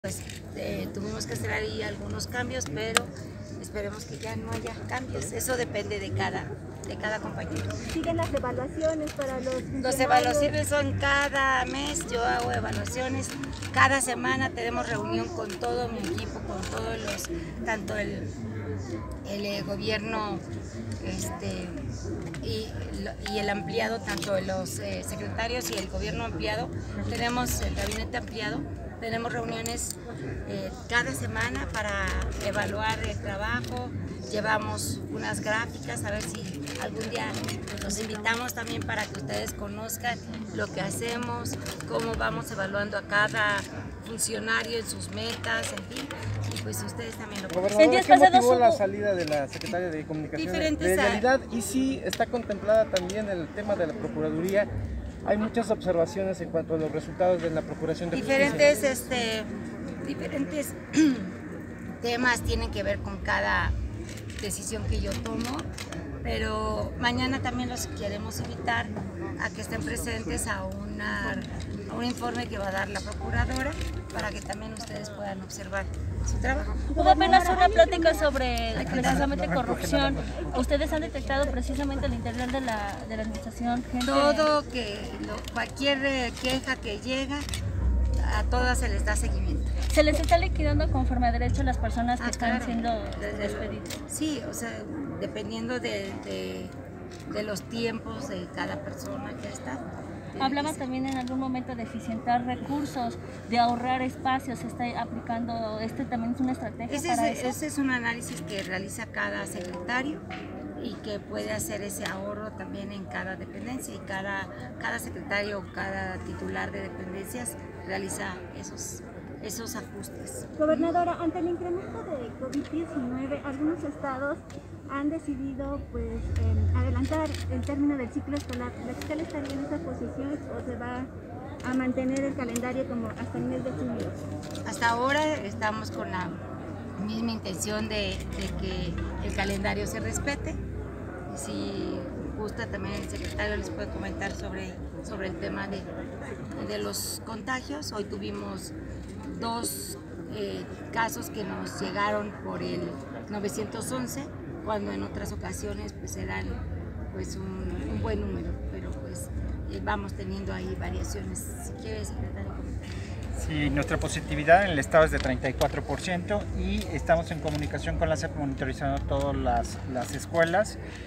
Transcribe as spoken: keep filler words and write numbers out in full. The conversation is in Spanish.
Pues eh, tuvimos que hacer ahí algunos cambios, pero esperemos que ya no haya cambios. Eso depende de cada, de cada compañero. ¿Siguen las evaluaciones para los Las evaluaciones son cada mes, yo hago evaluaciones. Cada semana tenemos reunión con todo mi equipo, con todos los, tanto el, el eh, gobierno este, y, y el ampliado, tanto los eh, secretarios y el gobierno ampliado. Tenemos el gabinete ampliado. Tenemos reuniones eh, cada semana para evaluar el trabajo, llevamos unas gráficas, a ver si algún día los invitamos también para que ustedes conozcan lo que hacemos, cómo vamos evaluando a cada funcionario en sus metas, en fin, y pues ustedes también lo pueden ver. ¿Qué motivó la salida de la secretaria de Comunicación de Realidad? Y si está contemplada también el tema de la Procuraduría. Hay muchas observaciones en cuanto a los resultados de la Procuración de diferentes, Justicia. Este, diferentes temas tienen que ver con cada decisión que yo tomo, pero mañana también los queremos invitar a que estén presentes a, una, a un informe que va a dar la Procuradora para que también ustedes puedan observar su trabajo. Hubo apenas una plática sobre precisamente corrupción. ¿Ustedes han detectado precisamente al interior de la, de la administración gente? Todo, que lo, cualquier queja que llega, a todas se les da seguimiento. ¿Se les está liquidando conforme a derecho a las personas que ah, están claro, siendo despedidas? Sí, o sea, dependiendo de, de, de los tiempos de cada persona que está. Hablaba también en algún momento de eficientar recursos, de ahorrar espacios. ¿Se está aplicando? ¿Este también es una estrategia ese para es, eso? Ese es un análisis que realiza cada secretario y que puede hacer ese ahorro también en cada dependencia, y cada, cada secretario o cada titular de dependencias realiza esos, esos ajustes. Gobernadora, ante el incremento de COVID diecinueve, algunos estados han decidido pues eh, adelantar el término del ciclo escolar. ¿La fiscal estaría en esa posición o se va a mantener el calendario como hasta el mes de junio? Hasta ahora estamos con la misma intención de, de que el calendario se respete. Y si gusta, también el secretario les puede comentar sobre, sobre el tema de, de los contagios. Hoy tuvimos dos eh, casos que nos llegaron por el nueve once, cuando en otras ocasiones pues eran pues un, un buen número, pero pues eh, vamos teniendo ahí variaciones. Si quiere, secretario. Sí, nuestra positividad en el estado es de treinta y cuatro por ciento y estamos en comunicación con la S E P monitorizando todas las, las escuelas.